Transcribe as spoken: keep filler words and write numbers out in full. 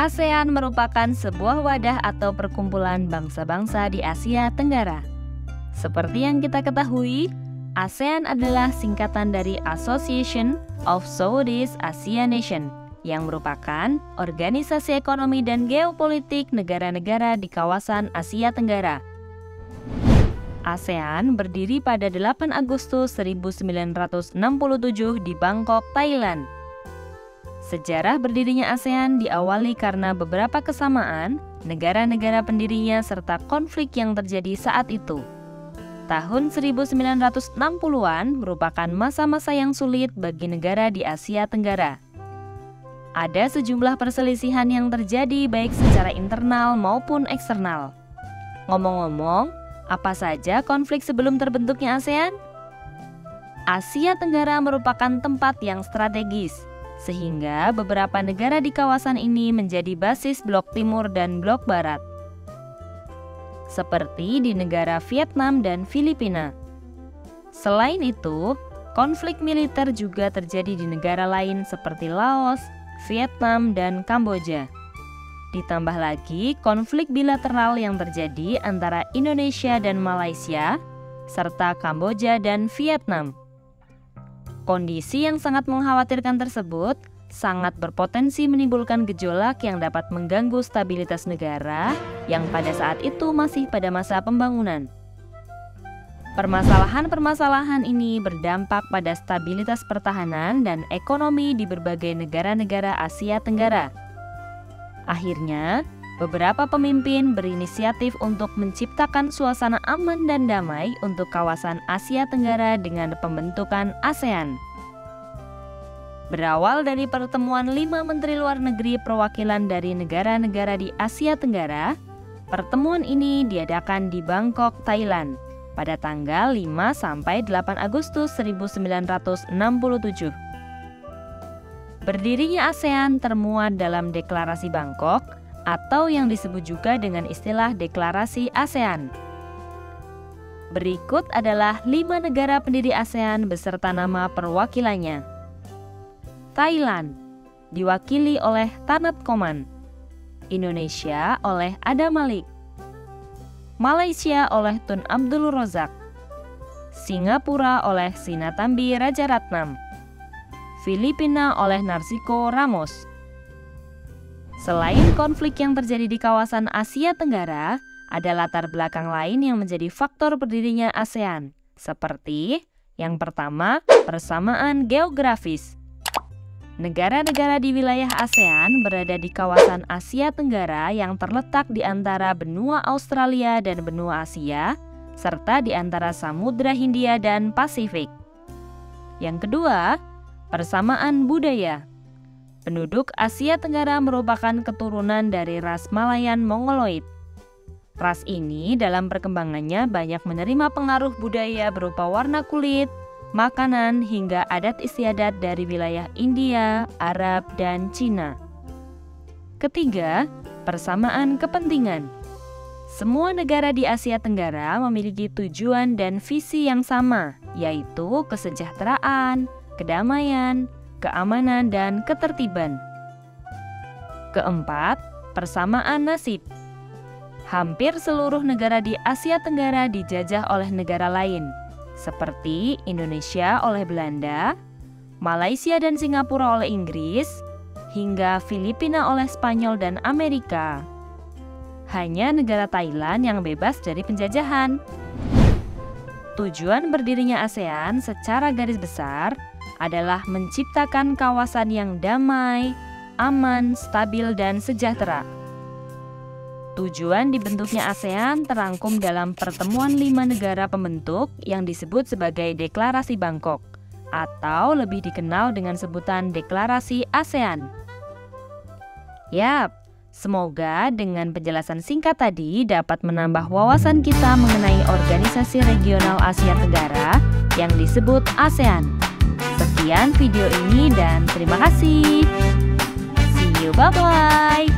ASEAN merupakan sebuah wadah atau perkumpulan bangsa-bangsa di Asia Tenggara. Seperti yang kita ketahui, ASEAN adalah singkatan dari Association of Southeast Asia Nations, yang merupakan organisasi ekonomi dan geopolitik negara-negara di kawasan Asia Tenggara. ASEAN berdiri pada delapan Agustus seribu sembilan ratus enam puluh tujuh di Bangkok, Thailand. Sejarah berdirinya ASEAN diawali karena beberapa kesamaan negara-negara pendirinya serta konflik yang terjadi saat itu. Tahun seribu sembilan ratus enam puluhan merupakan masa-masa yang sulit bagi negara di Asia Tenggara. Ada sejumlah perselisihan yang terjadi baik secara internal maupun eksternal. Ngomong-ngomong, apa saja konflik sebelum terbentuknya ASEAN? Asia Tenggara merupakan tempat yang strategis, sehingga beberapa negara di kawasan ini menjadi basis Blok Timur dan Blok Barat, seperti di negara Vietnam dan Filipina. Selain itu, konflik militer juga terjadi di negara lain seperti Laos, Vietnam, dan Kamboja. Ditambah lagi konflik bilateral yang terjadi antara Indonesia dan Malaysia, serta Kamboja dan Vietnam. Kondisi yang sangat mengkhawatirkan tersebut sangat berpotensi menimbulkan gejolak yang dapat mengganggu stabilitas negara yang pada saat itu masih pada masa pembangunan. Permasalahan-permasalahan ini berdampak pada stabilitas pertahanan dan ekonomi di berbagai negara-negara Asia Tenggara. Akhirnya, beberapa pemimpin berinisiatif untuk menciptakan suasana aman dan damai untuk kawasan Asia Tenggara dengan pembentukan ASEAN. Berawal dari pertemuan lima menteri luar negeri perwakilan dari negara-negara di Asia Tenggara, pertemuan ini diadakan di Bangkok, Thailand, pada tanggal lima sampai delapan Agustus seribu sembilan ratus enam puluh tujuh. Berdirinya ASEAN termuat dalam Deklarasi Bangkok, atau yang disebut juga dengan istilah Deklarasi ASEAN. Berikut adalah lima negara pendiri ASEAN beserta nama perwakilannya. Thailand, diwakili oleh Tanat Koman. Indonesia oleh Adam Malik. Malaysia oleh Tun Abdul Razak. Singapura oleh Sinnathamby Rajaratnam. Filipina oleh Narciso Ramos. Selain konflik yang terjadi di kawasan Asia Tenggara, ada latar belakang lain yang menjadi faktor berdirinya ASEAN, seperti yang pertama, persamaan geografis. Negara-negara di wilayah ASEAN berada di kawasan Asia Tenggara yang terletak di antara benua Australia dan benua Asia, serta di antara Samudra Hindia dan Pasifik. Yang kedua, persamaan budaya. Penduduk Asia Tenggara merupakan keturunan dari ras Malayan Mongoloid. Ras ini dalam perkembangannya banyak menerima pengaruh budaya berupa warna kulit, makanan, hingga adat istiadat dari wilayah India, Arab, dan Cina. Ketiga, persamaan kepentingan. Semua negara di Asia Tenggara memiliki tujuan dan visi yang sama, yaitu kesejahteraan, kedamaian, keamanan, dan ketertiban. Keempat, persamaan nasib. Hampir seluruh negara di Asia Tenggara dijajah oleh negara lain, seperti Indonesia oleh Belanda, Malaysia dan Singapura oleh Inggris, hingga Filipina oleh Spanyol dan Amerika. Hanya negara Thailand yang bebas dari penjajahan. Tujuan berdirinya ASEAN secara garis besar adalah menciptakan kawasan yang damai, aman, stabil, dan sejahtera. Tujuan dibentuknya ASEAN terangkum dalam pertemuan lima negara pembentuk yang disebut sebagai Deklarasi Bangkok, atau lebih dikenal dengan sebutan Deklarasi ASEAN. Yap, semoga dengan penjelasan singkat tadi dapat menambah wawasan kita mengenai organisasi regional Asia Tenggara yang disebut ASEAN. Sekian video ini dan terima kasih. See you, bye-bye.